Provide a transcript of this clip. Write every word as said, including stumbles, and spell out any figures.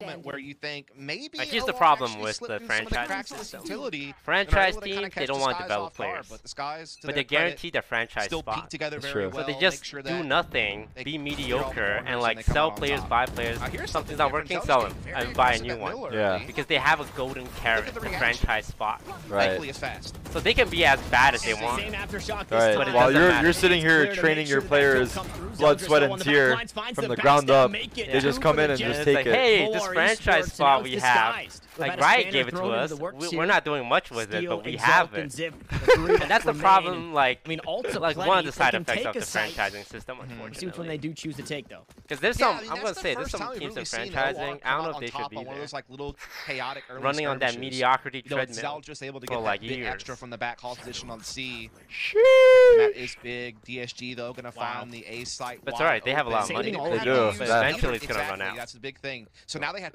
moment where you think maybe Like, here's O the R problem actually with slipped the through some of the franchise cracks of this system. utility, Franchise and are able to teams, kinda they catch don't the want to skies develop off guard, players. but the skies, to But their they guarantee credit, their franchise still spot. peak together That's very true. well. So they just make sure do that nothing, they be clear all the mediocre, corners and and like they come sell out on players, top. buy players. Now, here's Something's something not different. working, Zelda's sell getting them very and buy a aggressive new at one. middle Yeah. early. Because they have a golden carrot, the the reaction. franchise spot. Right. Thankfully, it's fast. So they can be as bad as they want. Same aftershock this Right. But it time. While doesn't you're matter. you're sitting here Clear to training make your sure that players, kill come through. blood, Zeldris sweat, though and on the tear back lines, finds from the the ground backstab, up. make it They two just for come the in and Jets. just It's take like, it. hey, this More franchise esports, spot and now we it's have. disguised. Like, Without a Riot scanner gave it to thrown into us. the work We, too. we're not doing much with it, Steal, but we Exalt, have and it. Zip, the three And that's the remain. problem, like, I mean, ults like plenty. one of the They side can effects take of a the site. franchising system, See which one unfortunately. they do choose to take, though. Because there's Yeah, some, I mean, I'm that's gonna the say, there's first some time we've teams in really seen O R franchising. I come don't know out if on they should top be on one of there. those like little chaotic early Running on that skirmishes. mediocrity You know, treadmill Zal just able to for get like that big years. extra from the back hall position on C. Sheesh. That is big. D S G though gonna Wow. find the A site. But it's wide alright, they have a lot of open. money. Saving all They that do. money. But That- eventually it's gonna run Exactly, out. That's the big thing. So now they have